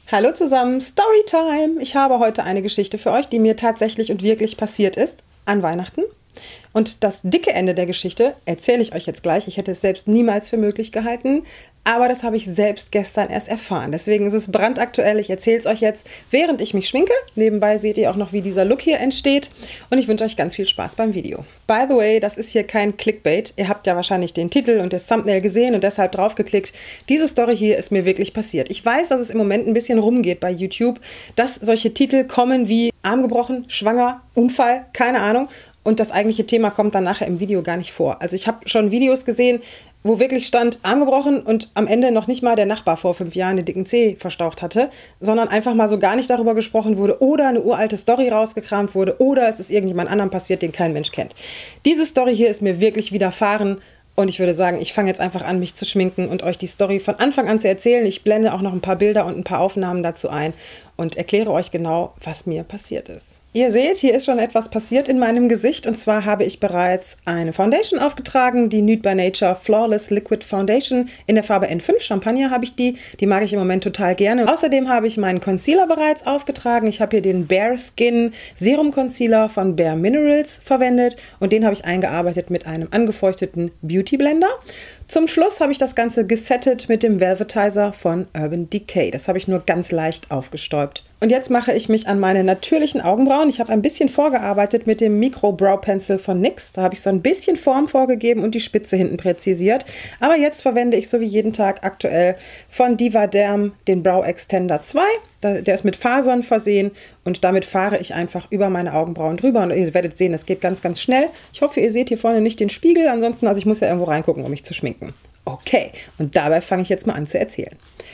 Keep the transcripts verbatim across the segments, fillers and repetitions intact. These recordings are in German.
Hallo zusammen, Storytime! Ich habe heute eine Geschichte für euch, die mir tatsächlich und wirklich passiert ist an Weihnachten. Und das dicke Ende der Geschichte erzähle ich euch jetzt gleich. Ich hätte es selbst niemals für möglich gehalten, aber das habe ich selbst gestern erst erfahren. Deswegen ist es brandaktuell. Ich erzähle es euch jetzt, während ich mich schminke. Nebenbei seht ihr auch noch, wie dieser Look hier entsteht. Und ich wünsche euch ganz viel Spaß beim Video. By the way, das ist hier kein Clickbait. Ihr habt ja wahrscheinlich den Titel und das Thumbnail gesehen und deshalb draufgeklickt. Diese Story hier ist mir wirklich passiert. Ich weiß, dass es im Moment ein bisschen rumgeht bei YouTube, dass solche Titel kommen wie Arm gebrochen, schwanger, Unfall, keine Ahnung. Und das eigentliche Thema kommt dann nachher im Video gar nicht vor. Also ich habe schon Videos gesehen, wo wirklich stand, Arm gebrochen und am Ende noch nicht mal der Nachbar vor fünf Jahren den dicken Zeh verstaucht hatte, sondern einfach mal so gar nicht darüber gesprochen wurde oder eine uralte Story rausgekramt wurde oder es ist irgendjemand anderem passiert, den kein Mensch kennt. Diese Story hier ist mir wirklich widerfahren und ich würde sagen, ich fange jetzt einfach an, mich zu schminken und euch die Story von Anfang an zu erzählen. Ich blende auch noch ein paar Bilder und ein paar Aufnahmen dazu ein und erkläre euch genau, was mir passiert ist. Ihr seht, hier ist schon etwas passiert in meinem Gesicht und zwar habe ich bereits eine Foundation aufgetragen, die Nude by Nature Flawless Liquid Foundation in der Farbe N fünf, Champagner habe ich die, die mag ich im Moment total gerne. Außerdem habe ich meinen Concealer bereits aufgetragen, ich habe hier den Bare Skin Serum Concealer von Bare Minerals verwendet und den habe ich eingearbeitet mit einem angefeuchteten Beauty Blender. Zum Schluss habe ich das Ganze gesettet mit dem Velvetizer von Urban Decay. Das habe ich nur ganz leicht aufgestäubt. Und jetzt mache ich mich an meine natürlichen Augenbrauen. Ich habe ein bisschen vorgearbeitet mit dem Micro Brow Pencil von N Y X. Da habe ich so ein bisschen Form vorgegeben und die Spitze hinten präzisiert. Aber jetzt verwende ich so wie jeden Tag aktuell von Diva Derm den Brow Extender zwei. Der ist mit Fasern versehen und damit fahre ich einfach über meine Augenbrauen drüber. Und ihr werdet sehen, es geht ganz, ganz schnell. Ich hoffe, ihr seht hier vorne nicht den Spiegel. Ansonsten, also ich muss ja irgendwo reingucken, um mich zu schminken. Okay, und dabei fange ich jetzt mal an zu erzählen.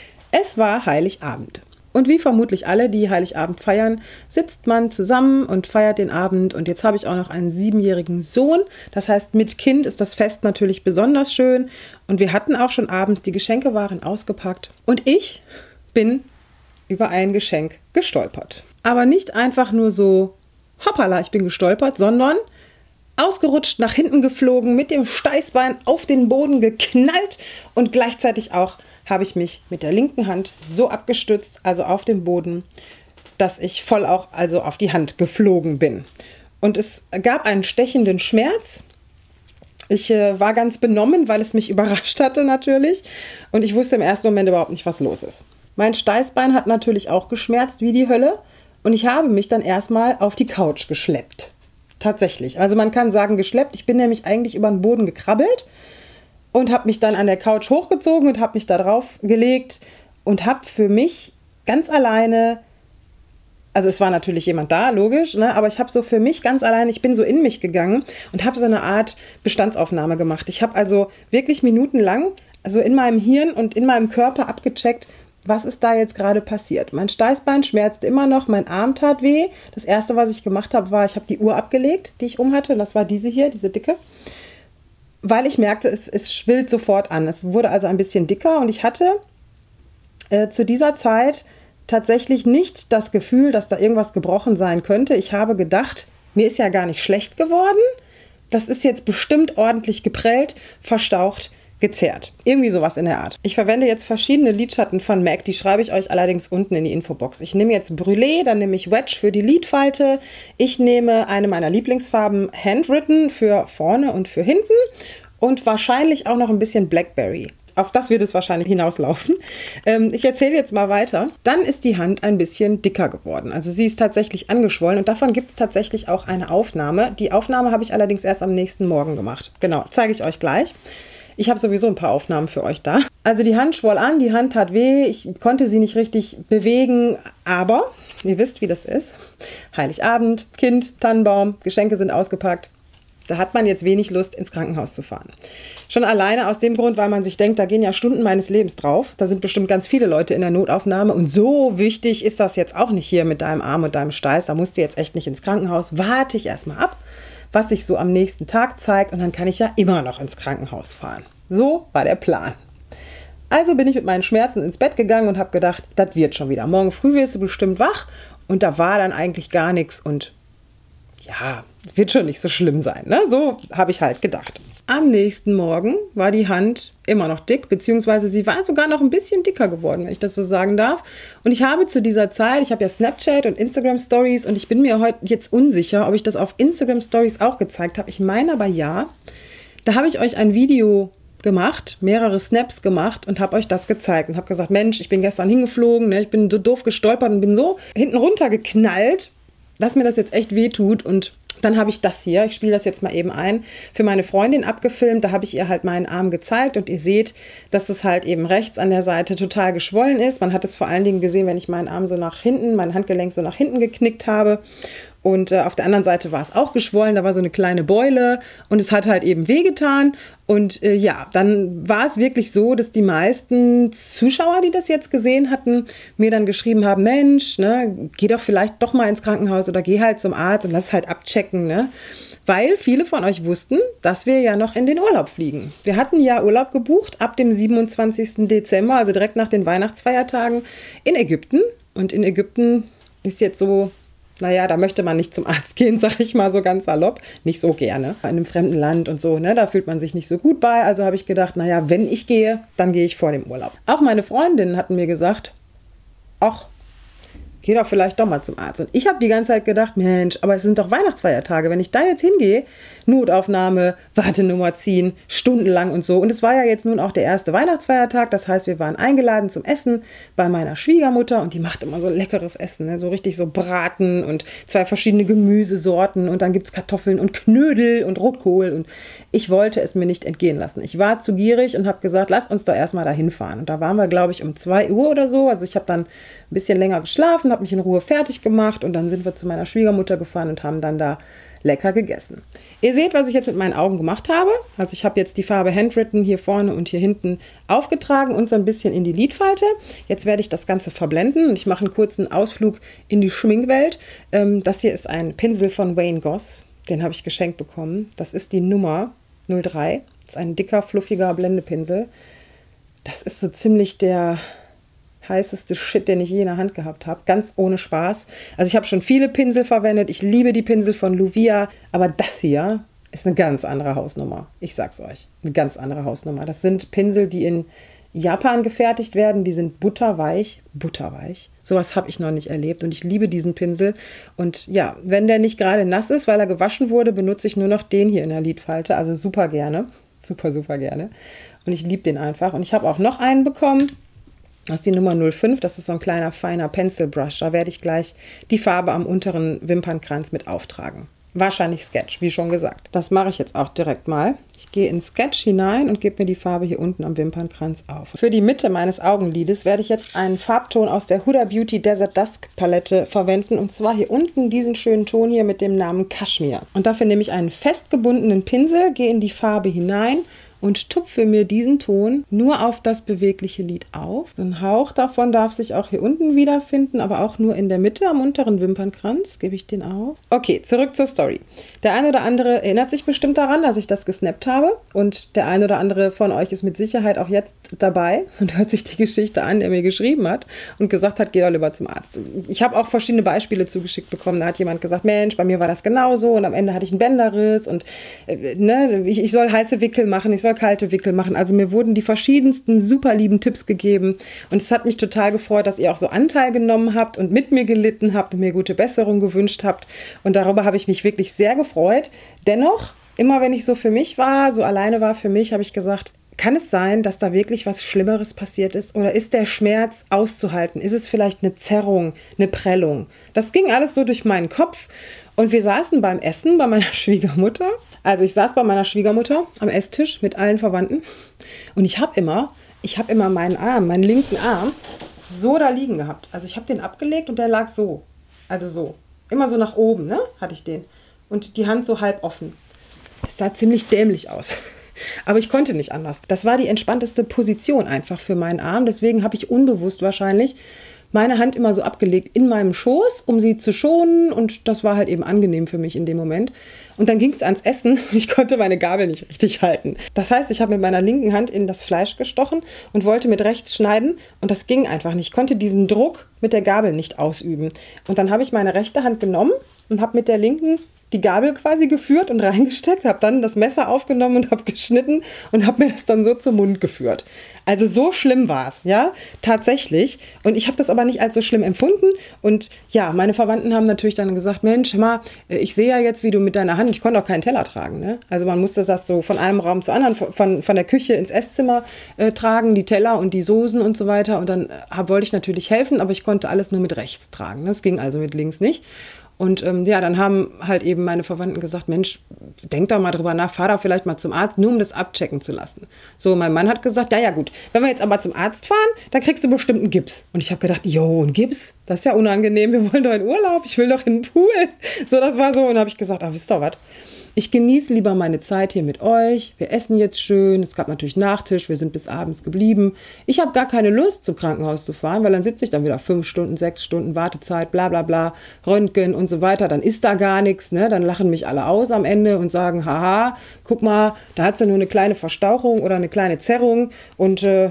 Es war Heiligabend. Und wie vermutlich alle, die Heiligabend feiern, sitzt man zusammen und feiert den Abend. Und jetzt habe ich auch noch einen siebenjährigen Sohn. Das heißt, mit Kind ist das Fest natürlich besonders schön. Und wir hatten auch schon abends, die Geschenke waren ausgepackt. Und ich bin über ein Geschenk gestolpert. Aber nicht einfach nur so, hoppala, ich bin gestolpert, sondern ausgerutscht, nach hinten geflogen, mit dem Steißbein auf den Boden geknallt und gleichzeitig auch habe ich mich mit der linken Hand so abgestützt, also auf den Boden, dass ich voll auch also auf die Hand geflogen bin. Und es gab einen stechenden Schmerz. Ich äh, war ganz benommen, weil es mich überrascht hatte natürlich. Und ich wusste im ersten Moment überhaupt nicht, was los ist. Mein Steißbein hat natürlich auch geschmerzt wie die Hölle. Und ich habe mich dann erstmal auf die Couch geschleppt. Tatsächlich. Also man kann sagen geschleppt. Ich bin nämlich eigentlich über den Boden gekrabbelt. Und habe mich dann an der Couch hochgezogen und habe mich da drauf gelegt und habe für mich ganz alleine, also es war natürlich jemand da, logisch, ne, aber ich habe so für mich ganz alleine, ich bin so in mich gegangen und habe so eine Art Bestandsaufnahme gemacht. Ich habe also wirklich minutenlang, also in meinem Hirn und in meinem Körper abgecheckt, was ist da jetzt gerade passiert. Mein Steißbein schmerzte immer noch, mein Arm tat weh. Das Erste, was ich gemacht habe, war, ich habe die Uhr abgelegt, die ich um hatte, und das war diese hier, diese dicke. Weil ich merkte, es, es schwillt sofort an. Es wurde also ein bisschen dicker und ich hatte äh, zu dieser Zeit tatsächlich nicht das Gefühl, dass da irgendwas gebrochen sein könnte. Ich habe gedacht, mir ist ja gar nicht schlecht geworden. Das ist jetzt bestimmt ordentlich geprellt, verstaucht, gezerrt. Irgendwie sowas in der Art. Ich verwende jetzt verschiedene Lidschatten von M A C, die schreibe ich euch allerdings unten in die Infobox. Ich nehme jetzt Brûlé, dann nehme ich Wedge für die Lidfalte. Ich nehme eine meiner Lieblingsfarben Handwritten für vorne und für hinten und wahrscheinlich auch noch ein bisschen Blackberry. Auf das wird es wahrscheinlich hinauslaufen. Ähm, ich erzähle jetzt mal weiter. Dann ist die Hand ein bisschen dicker geworden. Also sie ist tatsächlich angeschwollen und davon gibt es tatsächlich auch eine Aufnahme. Die Aufnahme habe ich allerdings erst am nächsten Morgen gemacht. Genau, zeige ich euch gleich. Ich habe sowieso ein paar Aufnahmen für euch da. Also die Hand schwoll an, die Hand tat weh, ich konnte sie nicht richtig bewegen, aber ihr wisst, wie das ist. Heiligabend, Kind, Tannenbaum, Geschenke sind ausgepackt. Da hat man jetzt wenig Lust, ins Krankenhaus zu fahren. Schon alleine aus dem Grund, weil man sich denkt, da gehen ja Stunden meines Lebens drauf. Da sind bestimmt ganz viele Leute in der Notaufnahme und so wichtig ist das jetzt auch nicht hier mit deinem Arm und deinem Steiß. Da musst du jetzt echt nicht ins Krankenhaus. Warte ich erstmal ab, was sich so am nächsten Tag zeigt und dann kann ich ja immer noch ins Krankenhaus fahren. So war der Plan. Also bin ich mit meinen Schmerzen ins Bett gegangen und habe gedacht, das wird schon wieder. Morgen früh wirst du bestimmt wach und da war dann eigentlich gar nichts und ja, wird schon nicht so schlimm sein. Ne? So habe ich halt gedacht. Am nächsten Morgen war die Hand immer noch dick, beziehungsweise sie war sogar noch ein bisschen dicker geworden, wenn ich das so sagen darf. Und ich habe zu dieser Zeit, ich habe ja Snapchat und Instagram Stories und ich bin mir heute jetzt unsicher, ob ich das auf Instagram Stories auch gezeigt habe. Ich meine aber ja, da habe ich euch ein Video gemacht, mehrere Snaps gemacht und habe euch das gezeigt und habe gesagt, Mensch, ich bin gestern hingeflogen, ne, ich bin so doof gestolpert und bin so hinten runter geknallt, dass mir das jetzt echt wehtut. Und dann habe ich das hier, ich spiele das jetzt mal eben ein, für meine Freundin abgefilmt. Da habe ich ihr halt meinen Arm gezeigt und ihr seht, dass es halt eben rechts an der Seite total geschwollen ist. Man hat es vor allen Dingen gesehen, wenn ich meinen Arm so nach hinten, mein Handgelenk so nach hinten geknickt habe. Und äh, auf der anderen Seite war es auch geschwollen, da war so eine kleine Beule und es hat halt eben wehgetan. Und äh, ja, dann war es wirklich so, dass die meisten Zuschauer, die das jetzt gesehen hatten, mir dann geschrieben haben, Mensch, ne, geh doch vielleicht doch mal ins Krankenhaus oder geh halt zum Arzt und lass es halt abchecken, ne? Weil viele von euch wussten, dass wir ja noch in den Urlaub fliegen. Wir hatten ja Urlaub gebucht ab dem siebenundzwanzigsten Dezember, also direkt nach den Weihnachtsfeiertagen in Ägypten. Und in Ägypten ist jetzt so, naja, da möchte man nicht zum Arzt gehen, sag ich mal so ganz salopp. Nicht so gerne. In einem fremden Land und so, ne, da fühlt man sich nicht so gut bei. Also habe ich gedacht, naja, wenn ich gehe, dann gehe ich vor dem Urlaub. Auch meine Freundinnen hatten mir gesagt, ach, geh doch vielleicht doch mal zum Arzt. Und ich habe die ganze Zeit gedacht, Mensch, aber es sind doch Weihnachtsfeiertage. Wenn ich da jetzt hingehe, Notaufnahme, Wartenummer ziehen, stundenlang und so. Und es war ja jetzt nun auch der erste Weihnachtsfeiertag. Das heißt, wir waren eingeladen zum Essen bei meiner Schwiegermutter. Und die macht immer so leckeres Essen, ne? So richtig so Braten und zwei verschiedene Gemüsesorten. Und dann gibt es Kartoffeln und Knödel und Rotkohl. Und ich wollte es mir nicht entgehen lassen. Ich war zu gierig und habe gesagt, lass uns doch erstmal dahin fahren. Und da waren wir, glaube ich, um zwei Uhr oder so. Also ich habe dann ein bisschen länger geschlafen, habe mich in Ruhe fertig gemacht. Und dann sind wir zu meiner Schwiegermutter gefahren und haben dann da lecker gegessen. Ihr seht, was ich jetzt mit meinen Augen gemacht habe. Also ich habe jetzt die Farbe Handwritten hier vorne und hier hinten aufgetragen und so ein bisschen in die Lidfalte. Jetzt werde ich das Ganze verblenden und ich mache einen kurzen Ausflug in die Schminkwelt. Ähm, das hier ist ein Pinsel von Wayne Goss. Den habe ich geschenkt bekommen. Das ist die Nummer null drei. Das ist ein dicker, fluffiger Blendepinsel. Das ist so ziemlich der heißeste Shit, den ich je in der Hand gehabt habe. Ganz ohne Spaß. Also ich habe schon viele Pinsel verwendet. Ich liebe die Pinsel von Luvia. Aber das hier ist eine ganz andere Hausnummer. Ich sag's euch. Eine ganz andere Hausnummer. Das sind Pinsel, die in Japan gefertigt werden. Die sind butterweich. Butterweich. Sowas habe ich noch nicht erlebt. Und ich liebe diesen Pinsel. Und ja, wenn der nicht gerade nass ist, weil er gewaschen wurde, benutze ich nur noch den hier in der Lidfalte. Also super gerne. Super, super gerne. Und ich liebe den einfach. Und ich habe auch noch einen bekommen. Das ist die Nummer null fünf, das ist so ein kleiner, feiner Pencil Brush. Da werde ich gleich die Farbe am unteren Wimpernkranz mit auftragen. Wahrscheinlich Sketch, wie schon gesagt. Das mache ich jetzt auch direkt mal. Ich gehe in Sketch hinein und gebe mir die Farbe hier unten am Wimpernkranz auf. Für die Mitte meines Augenlides werde ich jetzt einen Farbton aus der Huda Beauty Desert Dusk Palette verwenden. Und zwar hier unten diesen schönen Ton hier mit dem Namen Kaschmir. Und dafür nehme ich einen festgebundenen Pinsel, gehe in die Farbe hinein und tupfe mir diesen Ton nur auf das bewegliche Lid auf. Ein Hauch davon darf sich auch hier unten wiederfinden, aber auch nur in der Mitte am unteren Wimpernkranz gebe ich den auf. Okay, zurück zur Story. Der eine oder andere erinnert sich bestimmt daran, dass ich das gesnappt habe und der eine oder andere von euch ist mit Sicherheit auch jetzt dabei und hört sich die Geschichte an, der mir geschrieben hat und gesagt hat, geh doch lieber zum Arzt. Ich habe auch verschiedene Beispiele zugeschickt bekommen. Da hat jemand gesagt, Mensch, bei mir war das genauso und am Ende hatte ich einen Bänderriss und äh, ne, ich, ich soll heiße Wickel machen, ich soll kalte Wickel machen. Also mir wurden die verschiedensten super lieben Tipps gegeben und es hat mich total gefreut, dass ihr auch so Anteil genommen habt und mit mir gelitten habt und mir gute Besserung gewünscht habt und darüber habe ich mich wirklich sehr gefreut. Dennoch, immer wenn ich so für mich war, so alleine war für mich, habe ich gesagt, kann es sein, dass da wirklich was Schlimmeres passiert ist? Oder ist der Schmerz auszuhalten? Ist es vielleicht eine Zerrung, eine Prellung? Das ging alles so durch meinen Kopf und wir saßen beim Essen bei meiner Schwiegermutter. Also ich saß bei meiner Schwiegermutter am Esstisch mit allen Verwandten und ich habe immer, ich habe immer meinen Arm, meinen linken Arm so da liegen gehabt. Also ich habe den abgelegt und der lag so, also so, immer so nach oben, ne, hatte ich den und die Hand so halb offen. Das sah ziemlich dämlich aus. Aber ich konnte nicht anders. Das war die entspannteste Position einfach für meinen Arm. Deswegen habe ich unbewusst wahrscheinlich meine Hand immer so abgelegt in meinem Schoß, um sie zu schonen. Und das war halt eben angenehm für mich in dem Moment. Und dann ging es ans Essen und ich konnte meine Gabel nicht richtig halten. Das heißt, ich habe mit meiner linken Hand in das Fleisch gestochen und wollte mit rechts schneiden. Und das ging einfach nicht. Ich konnte diesen Druck mit der Gabel nicht ausüben. Und dann habe ich meine rechte Hand genommen und habe mit der linken die Gabel quasi geführt und reingesteckt, habe dann das Messer aufgenommen und habe geschnitten und habe mir das dann so zum Mund geführt. Also so schlimm war es, ja, tatsächlich. Und ich habe das aber nicht als so schlimm empfunden. Und ja, meine Verwandten haben natürlich dann gesagt, Mensch, hör mal, ich sehe ja jetzt, wie du mit deiner Hand, ich konnte auch keinen Teller tragen, ne? Also man musste das so von einem Raum zu anderen, von, von der Küche ins Esszimmer äh, tragen, die Teller und die Soßen und so weiter. Und dann hab, wollte ich natürlich helfen, aber ich konnte alles nur mit rechts tragen. Das ging also mit links nicht. Und ähm, ja, dann haben halt eben meine Verwandten gesagt, Mensch, denk doch mal drüber nach, fahr da vielleicht mal zum Arzt, nur um das abchecken zu lassen. So, mein Mann hat gesagt, ja, ja gut, wenn wir jetzt aber zum Arzt fahren, dann kriegst du bestimmt einen Gips. Und ich habe gedacht, jo, ein Gips? Das ist ja unangenehm, wir wollen doch in Urlaub, ich will doch in den Pool. So, das war so. Und dann habe ich gesagt, ach, wisst ihr was? Ich genieße lieber meine Zeit hier mit euch. Wir essen jetzt schön. Es gab natürlich Nachtisch. Wir sind bis abends geblieben. Ich habe gar keine Lust, zum Krankenhaus zu fahren, weil dann sitze ich dann wieder fünf Stunden, sechs Stunden Wartezeit, bla bla bla, Röntgen und so weiter. Dann ist da gar nichts. Ne? Dann lachen mich alle aus am Ende und sagen, haha, guck mal, da hat sie nur eine kleine Verstauchung oder eine kleine Zerrung. Und äh,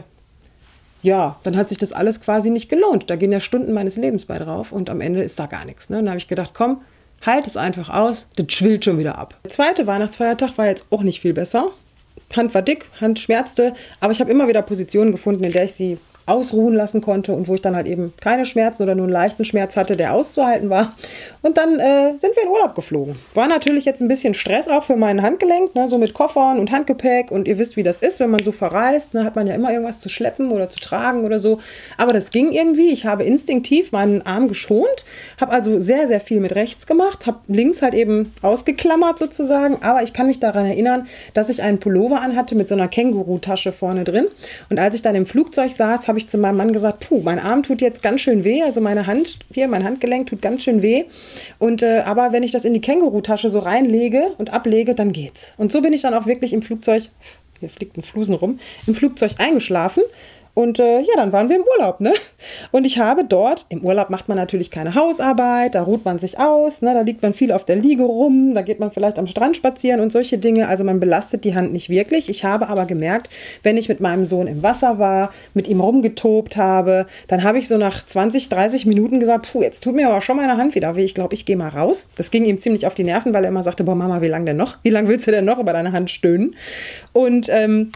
ja, dann hat sich das alles quasi nicht gelohnt. Da gehen ja Stunden meines Lebens bei drauf und am Ende ist da gar nichts. Ne? Dann habe ich gedacht, komm, halt es einfach aus, das schwillt schon wieder ab. Der zweite Weihnachtsfeiertag war jetzt auch nicht viel besser. Hand war dick, Hand schmerzte, aber ich habe immer wieder Positionen gefunden, in der ich sie ausruhen lassen konnte und wo ich dann halt eben keine Schmerzen oder nur einen leichten Schmerz hatte, der auszuhalten war. Und dann äh, sind wir in Urlaub geflogen. War natürlich jetzt ein bisschen Stress auch für mein Handgelenk, ne, so mit Koffern und Handgepäck. Und ihr wisst, wie das ist, wenn man so verreist, ne, hat man ja immer irgendwas zu schleppen oder zu tragen oder so. Aber das ging irgendwie. Ich habe instinktiv meinen Arm geschont, habe also sehr, sehr viel mit rechts gemacht, habe links halt eben ausgeklammert sozusagen. Aber ich kann mich daran erinnern, dass ich einen Pullover anhatte mit so einer Känguru-Tasche vorne drin. Und als ich dann im Flugzeug saß, habe ich zu meinem Mann gesagt, puh, mein Arm tut jetzt ganz schön weh, also meine Hand, hier, mein Handgelenk tut ganz schön weh. Und äh, aber wenn ich das in die Känguru-Tasche so reinlege und ablege, dann geht's. Und so bin ich dann auch wirklich im Flugzeug, hier fliegt ein Flusen rum, im Flugzeug eingeschlafen. Und äh, ja, dann waren wir im Urlaub, ne? Und ich habe dort, im Urlaub macht man natürlich keine Hausarbeit, da ruht man sich aus, ne? Da liegt man viel auf der Liege rum, da geht man vielleicht am Strand spazieren und solche Dinge. Also man belastet die Hand nicht wirklich. Ich habe aber gemerkt, wenn ich mit meinem Sohn im Wasser war, mit ihm rumgetobt habe, dann habe ich so nach zwanzig, dreißig Minuten gesagt, puh, jetzt tut mir aber schon meine Hand wieder weh. Ich glaube, ich gehe mal raus. Das ging ihm ziemlich auf die Nerven, weil er immer sagte, boah Mama, wie lange denn noch? Wie lange willst du denn noch über deine Hand stöhnen? Und ähm,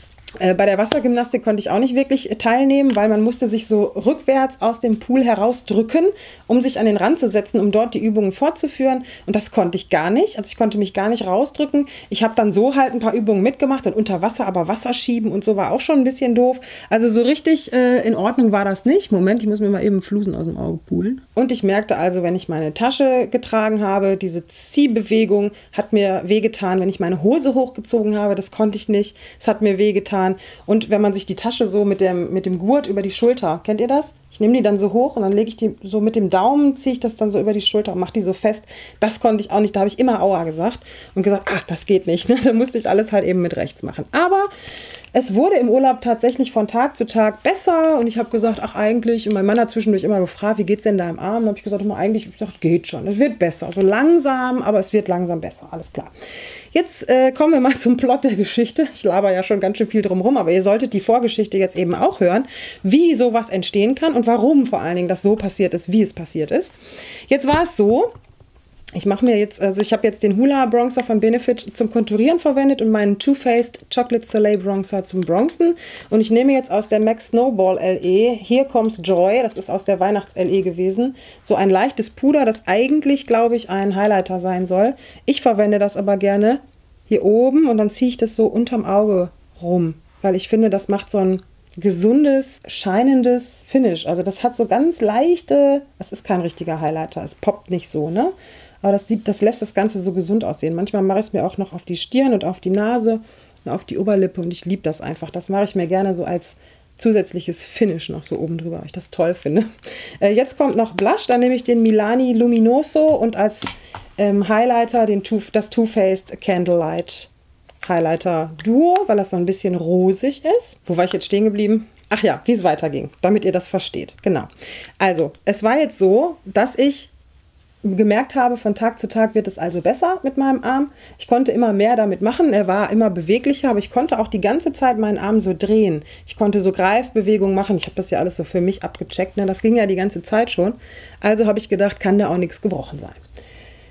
bei der Wassergymnastik konnte ich auch nicht wirklich teilnehmen, weil man musste sich so rückwärts aus dem Pool herausdrücken, um sich an den Rand zu setzen, um dort die Übungen fortzuführen. Und das konnte ich gar nicht. Also ich konnte mich gar nicht rausdrücken. Ich habe dann so halt ein paar Übungen mitgemacht und unter Wasser aber Wasser schieben und so war auch schon ein bisschen doof. Also so richtig äh, in Ordnung war das nicht. Moment, ich muss mir mal eben Flusen aus dem Auge pulen. Und ich merkte also, wenn ich meine Tasche getragen habe, diese Ziehbewegung hat mir wehgetan. Wenn ich meine Hose hochgezogen habe, das konnte ich nicht. Es hat mir wehgetan. Und wenn man sich die Tasche so mit dem, mit dem Gurt über die Schulter, kennt ihr das? Ich nehme die dann so hoch und dann lege ich die so mit dem Daumen, ziehe ich das dann so über die Schulter und mache die so fest. Das konnte ich auch nicht. Da habe ich immer Aua gesagt und gesagt, ah, das geht nicht. Ne? Da musste ich alles halt eben mit rechts machen. Aber es wurde im Urlaub tatsächlich von Tag zu Tag besser und ich habe gesagt, ach eigentlich, und mein Mann hat zwischendurch immer gefragt, wie geht's denn da im Arm? Dann habe ich gesagt, immer eigentlich, ich gesagt, geht schon, es wird besser. So langsam, aber es wird langsam besser, alles klar. Jetzt äh, kommen wir mal zum Plot der Geschichte. Ich laber ja schon ganz schön viel drum rum, aber ihr solltet die Vorgeschichte jetzt eben auch hören, wie sowas entstehen kann und warum vor allen Dingen das so passiert ist, wie es passiert ist. Jetzt war es so, ich mache mir jetzt, also ich habe jetzt den Hoola Bronzer von Benefit zum Konturieren verwendet und meinen Too Faced Chocolate Soleil Bronzer zum Bronzen. Und ich nehme jetzt aus der MAC Snowball L E, Here Comes Joy, das ist aus der Weihnachts-L E gewesen, so ein leichtes Puder, das eigentlich, glaube ich, ein Highlighter sein soll. Ich verwende das aber gerne hier oben und dann ziehe ich das so unterm Auge rum, weil ich finde, das macht so ein gesundes, scheinendes Finish. Also das hat so ganz leichte, das ist kein richtiger Highlighter, es poppt nicht so, ne? Aber das, sieht, das lässt das Ganze so gesund aussehen. Manchmal mache ich es mir auch noch auf die Stirn und auf die Nase und auf die Oberlippe und ich liebe das einfach. Das mache ich mir gerne so als zusätzliches Finish noch so oben drüber, weil ich das toll finde. Äh, jetzt kommt noch Blush, dann nehme ich den Milani Luminoso und als ähm, Highlighter den Too, das Too Faced Candlelight Highlighter Duo, weil das so ein bisschen rosig ist. Wo war ich jetzt stehen geblieben? Ach ja, wie es weiterging, damit ihr das versteht. Genau. Also, es war jetzt so, dass ich gemerkt habe, von Tag zu Tag wird es also besser mit meinem Arm. Ich konnte immer mehr damit machen, er war immer beweglicher, aber ich konnte auch die ganze Zeit meinen Arm so drehen. Ich konnte so Greifbewegungen machen, ich habe das ja alles so für mich abgecheckt, ne? Das ging ja die ganze Zeit schon. Also habe ich gedacht, kann da auch nichts gebrochen sein.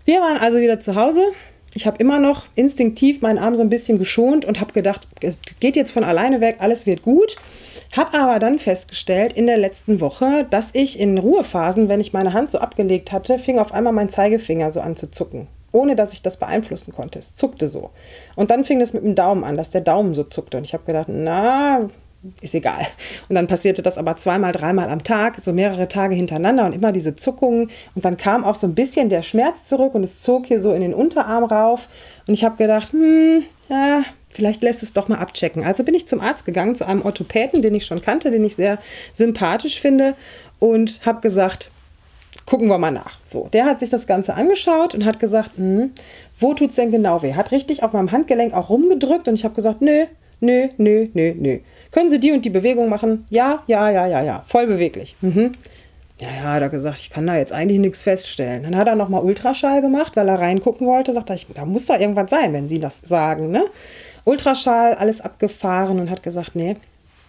Wir waren also wieder zu Hause. Ich habe immer noch instinktiv meinen Arm so ein bisschen geschont und habe gedacht, es geht jetzt von alleine weg, alles wird gut. Habe aber dann festgestellt in der letzten Woche, dass ich in Ruhephasen, wenn ich meine Hand so abgelegt hatte, fing auf einmal mein Zeigefinger so an zu zucken. Ohne dass ich das beeinflussen konnte. Es zuckte so. Und dann fing das mit dem Daumen an, dass der Daumen so zuckte. Und ich habe gedacht, na, ist egal. Und dann passierte das aber zweimal, dreimal am Tag, so mehrere Tage hintereinander und immer diese Zuckungen. Und dann kam auch so ein bisschen der Schmerz zurück und es zog hier so in den Unterarm rauf. Und ich habe gedacht, hm, ja, vielleicht lässt es doch mal abchecken. Also bin ich zum Arzt gegangen, zu einem Orthopäden, den ich schon kannte, den ich sehr sympathisch finde und habe gesagt, gucken wir mal nach. So, der hat sich das Ganze angeschaut und hat gesagt, hm, wo tut es denn genau weh? Hat richtig auf meinem Handgelenk auch rumgedrückt und ich habe gesagt, nö, nö, nö, nö, nö. Können Sie die und die Bewegung machen? Ja, ja, ja, ja, ja. Voll beweglich. Mhm. Ja, ja, hat er gesagt, ich kann da jetzt eigentlich nichts feststellen. Dann hat er nochmal Ultraschall gemacht, weil er reingucken wollte. Sagt er, ich, da muss doch irgendwas sein, wenn Sie das sagen, ne? Ultraschall, alles abgefahren und hat gesagt, nee,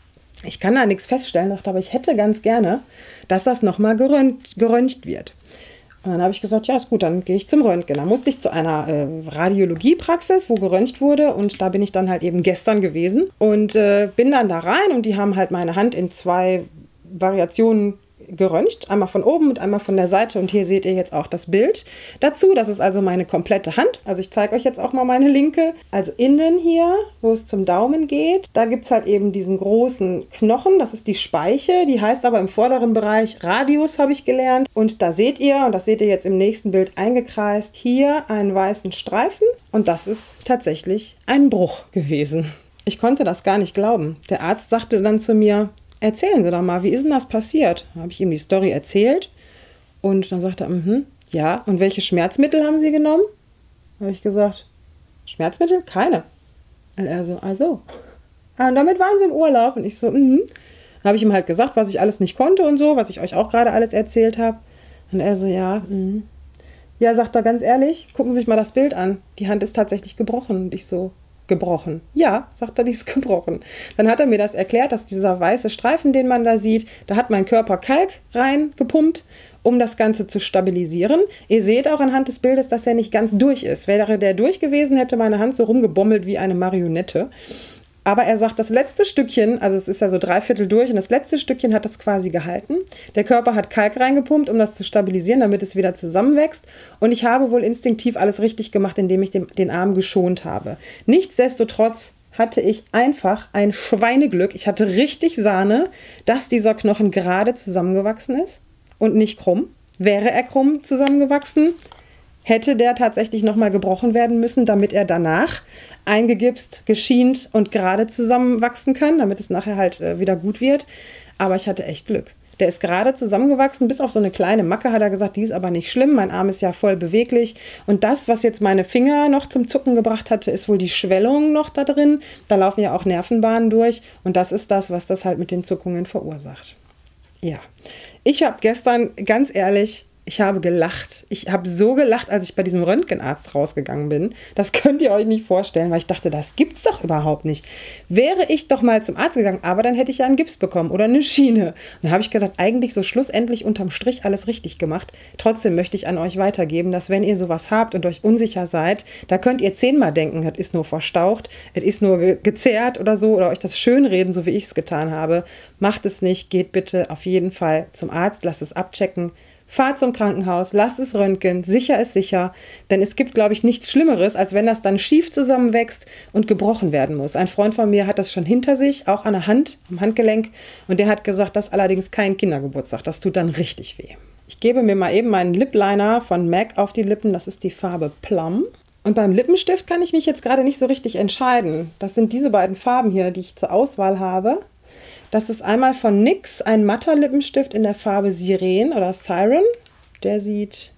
ich kann da nichts feststellen. Dachte aber, ich hätte ganz gerne, dass das nochmal gerönt, geröntgt wird. Und dann habe ich gesagt, ja, ist gut, dann gehe ich zum Röntgen. Dann musste ich zu einer äh, Radiologiepraxis, wo geröntgt wurde. Und da bin ich dann halt eben gestern gewesen. Und äh, bin dann da rein und die haben halt meine Hand in zwei Variationen geröntgt. Einmal von oben und einmal von der Seite. Und hier seht ihr jetzt auch das Bild dazu. Das ist also meine komplette Hand. Also ich zeige euch jetzt auch mal meine linke. Also innen hier, wo es zum Daumen geht, da gibt es halt eben diesen großen Knochen. Das ist die Speiche. Die heißt aber im vorderen Bereich Radius, habe ich gelernt. Und da seht ihr, und das seht ihr jetzt im nächsten Bild eingekreist, hier einen weißen Streifen. Und das ist tatsächlich ein Bruch gewesen. Ich konnte das gar nicht glauben. Der Arzt sagte dann zu mir, erzählen Sie doch mal, wie ist denn das passiert? Dann habe ich ihm die Story erzählt und dann sagte er, mhm, ja, und welche Schmerzmittel haben Sie genommen? Habe ich gesagt, Schmerzmittel? Keine. Und er so, also. Ah, und damit waren Sie im Urlaub. Und ich so, mhm. Dann habe ich ihm halt gesagt, was ich alles nicht konnte und so, was ich euch auch gerade alles erzählt habe. Und er so, ja, mhm. Ja, sagt er ganz ehrlich, gucken Sie sich mal das Bild an. Die Hand ist tatsächlich gebrochen. Und ich so, gebrochen. Ja, sagt er, die ist gebrochen. Dann hat er mir das erklärt, dass dieser weiße Streifen, den man da sieht, da hat mein Körper Kalk reingepumpt, um das Ganze zu stabilisieren. Ihr seht auch anhand des Bildes, dass er nicht ganz durch ist. Wäre der durch gewesen, hätte meine Hand so rumgebommelt wie eine Marionette. Aber er sagt, das letzte Stückchen, also es ist ja so dreiviertel durch, und das letzte Stückchen hat das quasi gehalten. Der Körper hat Kalk reingepumpt, um das zu stabilisieren, damit es wieder zusammenwächst. Und ich habe wohl instinktiv alles richtig gemacht, indem ich den, den Arm geschont habe. Nichtsdestotrotz hatte ich einfach ein Schweineglück. Ich hatte richtig Sahne, dass dieser Knochen gerade zusammengewachsen ist und nicht krumm. Wäre er krumm zusammengewachsen, hätte der tatsächlich nochmal gebrochen werden müssen, damit er danach eingegipst, geschient und gerade zusammenwachsen kann, damit es nachher halt äh, wieder gut wird. Aber ich hatte echt Glück. Der ist gerade zusammengewachsen, bis auf so eine kleine Macke, hat er gesagt, die ist aber nicht schlimm. Mein Arm ist ja voll beweglich. Und das, was jetzt meine Finger noch zum Zucken gebracht hatte, ist wohl die Schwellung noch da drin. Da laufen ja auch Nervenbahnen durch. Und das ist das, was das halt mit den Zuckungen verursacht. Ja, ich habe gestern, ganz ehrlich, ich habe gelacht. Ich habe so gelacht, als ich bei diesem Röntgenarzt rausgegangen bin. Das könnt ihr euch nicht vorstellen, weil ich dachte, das gibt's doch überhaupt nicht. Wäre ich doch mal zum Arzt gegangen, aber dann hätte ich ja einen Gips bekommen oder eine Schiene. Und dann habe ich gedacht, eigentlich so schlussendlich unterm Strich alles richtig gemacht. Trotzdem möchte ich an euch weitergeben, dass wenn ihr sowas habt und euch unsicher seid, da könnt ihr zehnmal denken, das ist nur verstaucht, es ist nur ge gezerrt oder so, oder euch das schönreden, so wie ich es getan habe. Macht es nicht, geht bitte auf jeden Fall zum Arzt, lasst es abchecken. Fahrt zum Krankenhaus, lasst es röntgen, sicher ist sicher, denn es gibt, glaube ich, nichts Schlimmeres, als wenn das dann schief zusammenwächst und gebrochen werden muss. Ein Freund von mir hat das schon hinter sich, auch an der Hand, am Handgelenk, und der hat gesagt, das ist allerdings kein Kindergeburtstag, das tut dann richtig weh. Ich gebe mir mal eben meinen Lip Liner von M A C auf die Lippen, das ist die Farbe Plum. Und beim Lippenstift kann ich mich jetzt gerade nicht so richtig entscheiden. Das sind diese beiden Farben hier, die ich zur Auswahl habe. Das ist einmal von N Y X ein matter Lippenstift in der Farbe Siren oder Siren. Der sieht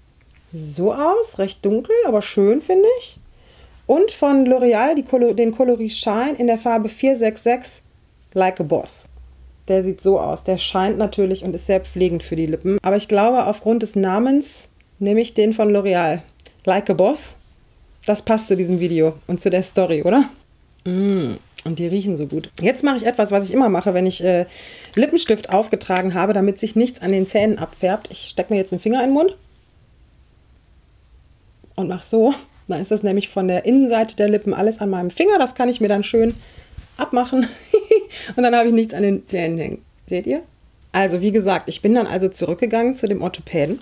so aus, recht dunkel, aber schön, finde ich. Und von L'Oreal den Coloris Shine in der Farbe vier sechs sechs Like a Boss. Der sieht so aus. Der scheint natürlich und ist sehr pflegend für die Lippen. Aber ich glaube, aufgrund des Namens nehme ich den von L'Oreal. Like a Boss. Das passt zu diesem Video und zu der Story, oder? Mmh. Und die riechen so gut. Jetzt mache ich etwas, was ich immer mache, wenn ich äh, Lippenstift aufgetragen habe, damit sich nichts an den Zähnen abfärbt. Ich stecke mir jetzt einen Finger in den Mund. und mache so. Dann ist das nämlich von der Innenseite der Lippen alles an meinem Finger. Das kann ich mir dann schön abmachen. Und dann habe ich nichts an den Zähnen hängen. Seht ihr? Also wie gesagt, ich bin dann also zurückgegangen zu dem Orthopäden,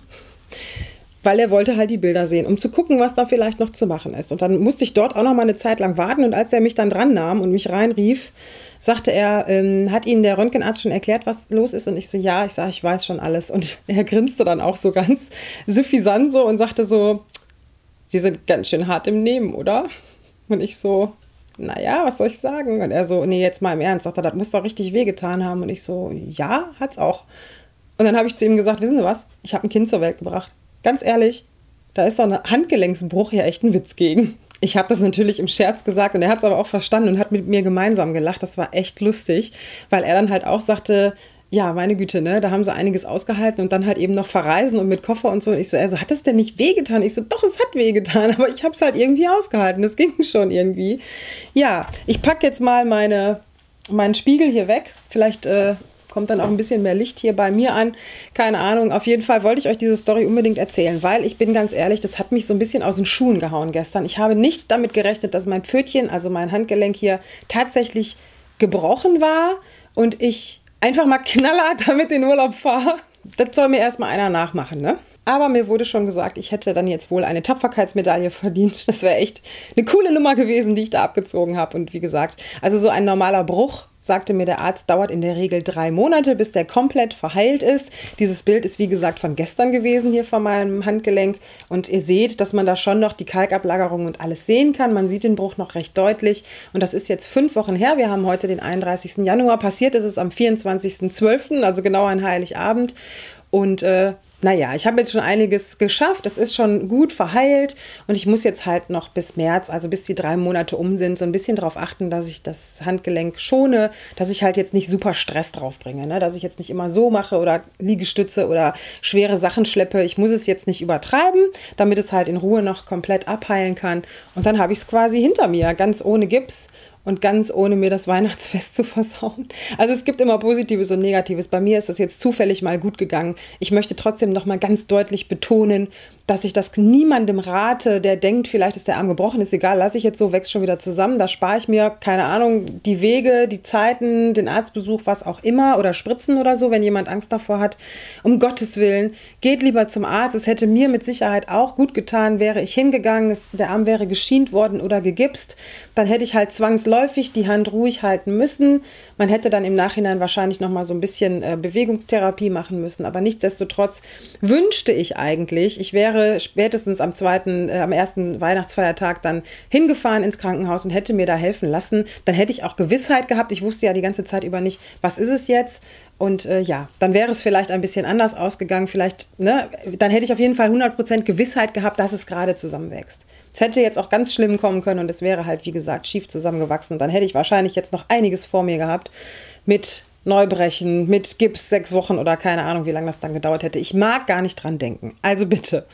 weil er wollte halt die Bilder sehen, um zu gucken, was da vielleicht noch zu machen ist. Und dann musste ich dort auch noch mal eine Zeit lang warten. Und als er mich dann dran nahm und mich reinrief, sagte er, ähm, hat Ihnen der Röntgenarzt schon erklärt, was los ist? Und ich so, ja, ich sage, ich weiß schon alles. Und er grinste dann auch so ganz suffisant so und sagte so, Sie sind ganz schön hart im Nehmen, oder? Und ich so, naja, was soll ich sagen? Und er so, nee, jetzt mal im Ernst, sagt er, das muss doch richtig wehgetan haben. Und ich so, ja, hat's auch. Und dann habe ich zu ihm gesagt, wissen Sie was? Ich habe ein Kind zur Welt gebracht. Ganz ehrlich, da ist doch ein Handgelenksbruch ja echt ein Witz gegen. Ich habe das natürlich im Scherz gesagt und er hat es aber auch verstanden und hat mit mir gemeinsam gelacht. Das war echt lustig, weil er dann halt auch sagte, ja, meine Güte, ne, da haben sie einiges ausgehalten und dann halt eben noch verreisen und mit Koffer und so. Und ich so, also hat das denn nicht wehgetan? Ich so, doch, es hat wehgetan, aber ich habe es halt irgendwie ausgehalten. Das ging schon irgendwie. Ja, ich packe jetzt mal meine, meinen Spiegel hier weg. Vielleicht äh, kommt dann auch ein bisschen mehr Licht hier bei mir an. Keine Ahnung. Auf jeden Fall wollte ich euch diese Story unbedingt erzählen, weil ich bin ganz ehrlich, das hat mich so ein bisschen aus den Schuhen gehauen gestern. Ich habe nicht damit gerechnet, dass mein Pfötchen, also mein Handgelenk hier, tatsächlich gebrochen war und ich einfach mal knallhart damit in den Urlaub fahre. Das soll mir erstmal einer nachmachen, ne? Aber mir wurde schon gesagt, ich hätte dann jetzt wohl eine Tapferkeitsmedaille verdient. Das wäre echt eine coole Nummer gewesen, die ich da abgezogen habe. Und wie gesagt, also so ein normaler Bruch, sagte mir der Arzt, dauert in der Regel drei Monate, bis der komplett verheilt ist. Dieses Bild ist, wie gesagt, von gestern gewesen hier von meinem Handgelenk. Und ihr seht, dass man da schon noch die Kalkablagerung und alles sehen kann. Man sieht den Bruch noch recht deutlich. Und das ist jetzt fünf Wochen her. Wir haben heute den einunddreißigsten Januar. Passiert ist es am vierundzwanzigsten zwölften, also genau an Heiligabend. Und äh, naja, ich habe jetzt schon einiges geschafft, es ist schon gut verheilt und ich muss jetzt halt noch bis März, also bis die drei Monate um sind, so ein bisschen darauf achten, dass ich das Handgelenk schone, dass ich halt jetzt nicht super Stress drauf bringe, ne? Dass ich jetzt nicht immer so mache oder Liegestütze oder schwere Sachen schleppe. Ich muss es jetzt nicht übertreiben, damit es halt in Ruhe noch komplett abheilen kann und dann habe ich es quasi hinter mir, ganz ohne Gips. Und ganz ohne mir das Weihnachtsfest zu versauen. Also es gibt immer Positives und Negatives. Bei mir ist das jetzt zufällig mal gut gegangen. Ich möchte trotzdem noch mal ganz deutlich betonen, dass ich das niemandem rate, der denkt, vielleicht ist der Arm gebrochen, ist egal, lasse ich jetzt so, wächst schon wieder zusammen. Da spare ich mir, keine Ahnung, die Wege, die Zeiten, den Arztbesuch, was auch immer oder Spritzen oder so, wenn jemand Angst davor hat. Um Gottes Willen, geht lieber zum Arzt. Es hätte mir mit Sicherheit auch gut getan, wäre ich hingegangen, es, der Arm wäre geschient worden oder gegipst. Dann hätte ich halt zwangsläufig die Hand ruhig halten müssen. Man hätte dann im Nachhinein wahrscheinlich noch mal so ein bisschen äh, Bewegungstherapie machen müssen. Aber nichtsdestotrotz wünschte ich eigentlich, ich wäre spätestens am zweiten, äh, am ersten Weihnachtsfeiertag dann hingefahren ins Krankenhaus und hätte mir da helfen lassen. Dann hätte ich auch Gewissheit gehabt. Ich wusste ja die ganze Zeit über nicht, was ist es jetzt? Und äh, ja, dann wäre es vielleicht ein bisschen anders ausgegangen. Vielleicht, ne, dann hätte ich auf jeden Fall hundert Prozent Gewissheit gehabt, dass es gerade zusammenwächst. Es hätte jetzt auch ganz schlimm kommen können und es wäre halt, wie gesagt, schief zusammengewachsen. Dann hätte ich wahrscheinlich jetzt noch einiges vor mir gehabt mit Neubrechen, mit Gips sechs Wochen oder keine Ahnung, wie lange das dann gedauert hätte. Ich mag gar nicht dran denken. Also bitte,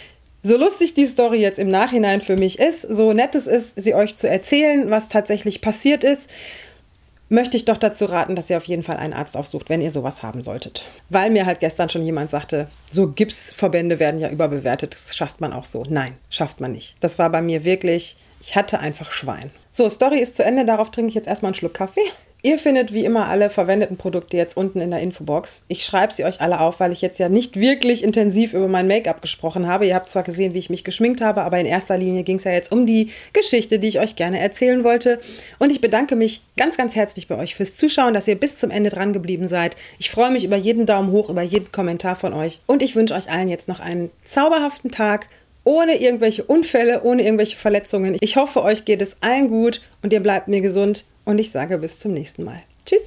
so lustig die Story jetzt im Nachhinein für mich ist, so nett es ist, sie euch zu erzählen, was tatsächlich passiert ist, möchte ich doch dazu raten, dass ihr auf jeden Fall einen Arzt aufsucht, wenn ihr sowas haben solltet. Weil mir halt gestern schon jemand sagte, so Gipsverbände werden ja überbewertet, das schafft man auch so. Nein, schafft man nicht. Das war bei mir wirklich, ich hatte einfach Schwein. So, Story ist zu Ende, darauf trinke ich jetzt erstmal einen Schluck Kaffee. Ihr findet wie immer alle verwendeten Produkte jetzt unten in der Infobox. Ich schreibe sie euch alle auf, weil ich jetzt ja nicht wirklich intensiv über mein Make-up gesprochen habe. Ihr habt zwar gesehen, wie ich mich geschminkt habe, aber in erster Linie ging es ja jetzt um die Geschichte, die ich euch gerne erzählen wollte. Und ich bedanke mich ganz, ganz herzlich bei euch fürs Zuschauen, dass ihr bis zum Ende dran geblieben seid. Ich freue mich über jeden Daumen hoch, über jeden Kommentar von euch. Und ich wünsche euch allen jetzt noch einen zauberhaften Tag, ohne irgendwelche Unfälle, ohne irgendwelche Verletzungen. Ich hoffe, euch geht es allen gut und ihr bleibt mir gesund. Und ich sage bis zum nächsten Mal. Tschüss!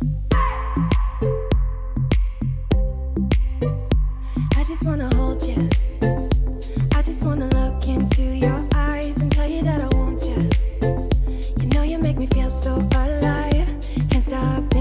I just wanna hold you. I just wanna look into your eyes and tell you that I want you. You know you make me feel so alive. Can't stop